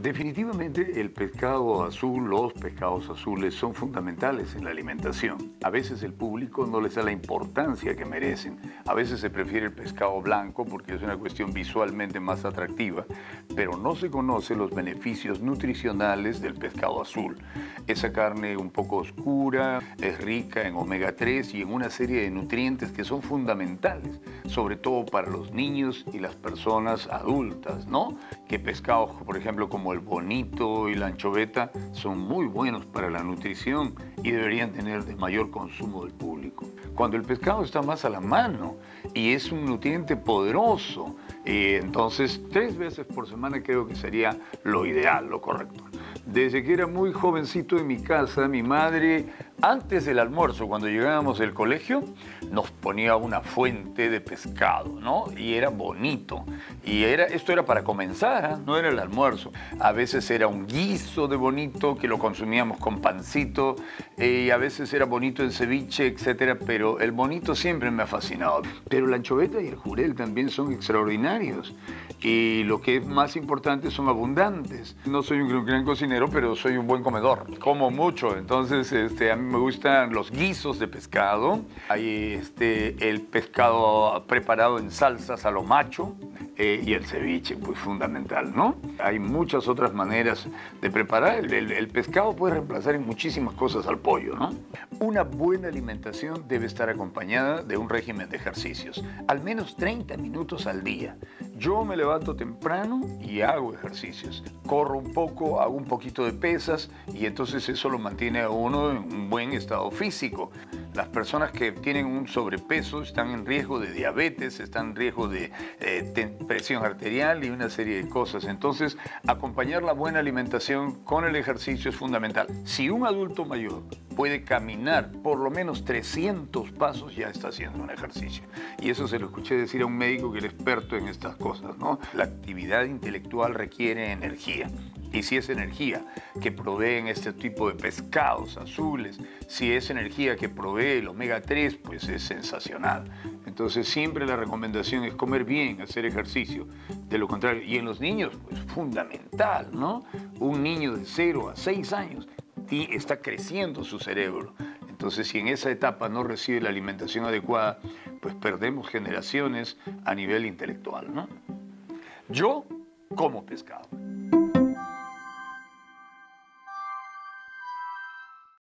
Definitivamente el pescado azul, los pescados azules son fundamentales en la alimentación. A veces el público no les da la importancia que merecen. A veces se prefiere el pescado blanco porque es una cuestión visualmente más atractiva, pero no se conocen los beneficios nutricionales del pescado azul. Esa carne un poco oscura, es rica en omega 3 y en una serie de nutrientes que son fundamentales, sobre todo para los niños y las personas adultas, ¿no? Que pescados, por ejemplo, como el bonito y la anchoveta son muy buenos para la nutrición y deberían tener de mayor consumo del público. Cuando el pescado está más a la mano y es un nutriente poderoso, entonces 3 veces por semana creo que sería lo ideal, lo correcto. Desde que era muy jovencito en mi casa, mi madre, antes del almuerzo, cuando llegábamos del colegio, nos ponía una fuente de pescado, ¿no? Y era bonito. Esto era para comenzar, ¿eh? No era el almuerzo. A veces era un guiso de bonito que lo consumíamos con pancito, y a veces era bonito en ceviche, etcétera, pero el bonito siempre me ha fascinado. Pero la anchoveta y el jurel también son extraordinarios. Y lo que es más importante, son abundantes. No soy un gran cocinero, pero soy un buen comedor. Como mucho, entonces a mí me gustan los guisos de pescado. Hay el pescado preparado en salsas a lo macho y el ceviche, pues fundamental, ¿no? Hay muchas otras maneras de preparar. El pescado puede reemplazar en muchísimas cosas al pollo, ¿no? Una buena alimentación debe estar acompañada de un régimen de ejercicios, al menos 30 minutos al día. Yo me levanto temprano y hago ejercicios. Corro un poco, hago un poquito de pesas y entonces eso lo mantiene a uno en un buen estado físico. Las personas que tienen un sobrepeso están en riesgo de diabetes, están en riesgo de presión arterial y una serie de cosas. Entonces, acompañar la buena alimentación con el ejercicio es fundamental. Si un adulto mayor puede caminar por lo menos 300 pasos, ya está haciendo un ejercicio. Y eso se lo escuché decir a un médico que era experto en estas cosas, ¿no? La actividad intelectual requiere energía. Y si es energía que proveen este tipo de pescados azules, si es energía que provee el omega 3, pues es sensacional. Entonces siempre la recomendación es comer bien, hacer ejercicio. De lo contrario, y en los niños, pues fundamental, ¿no? Un niño de 0 a 6 años está creciendo su cerebro. Entonces, si en esa etapa no recibe la alimentación adecuada, pues perdemos generaciones a nivel intelectual, ¿no? Yo como pescado.